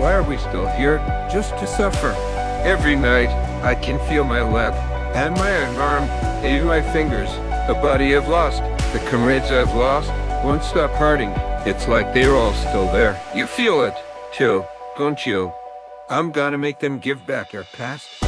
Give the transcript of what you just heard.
Why are we still here? Just to suffer. Every night, I can feel my left and my arm, even my fingers. The body I've lost, the comrades I've lost, won't stop hurting. It's like they're all still there. You feel it, too, don't you? I'm gonna make them give back our past.